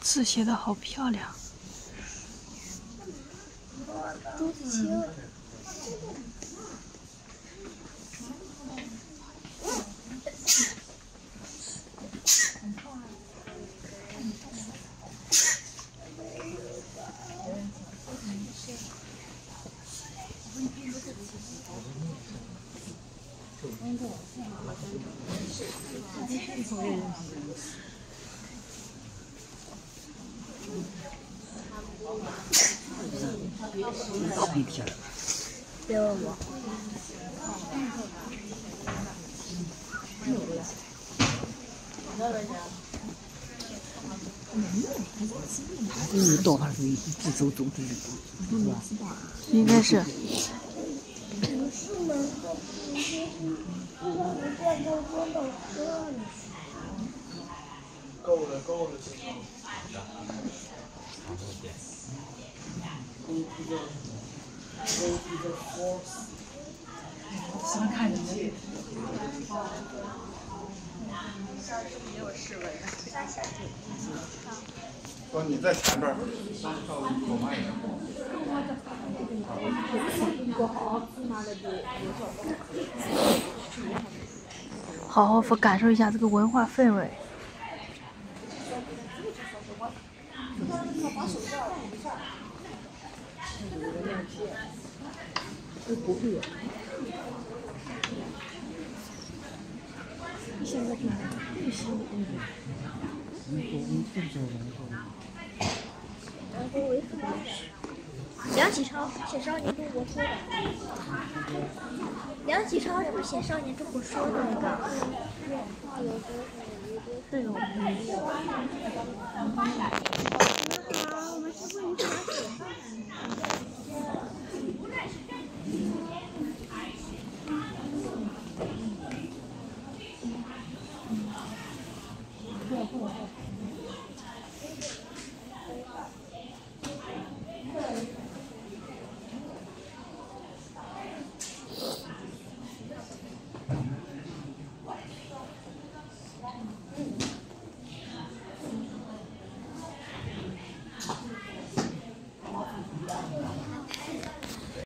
字写的好漂亮。 朱自清。别问我。 到还是自走走之类的， 应该是。 不是门口，我们见到多少车呢？ 够了，够了， 喜欢看人家。 说你在前边儿。 好好感受一下这个文化氛围。 不会有。 现在挺不行。然后维护历史。梁启超写《少年中国说》的。梁启超是不是写《少年中国说》的那个？这种。好，我们是不是一起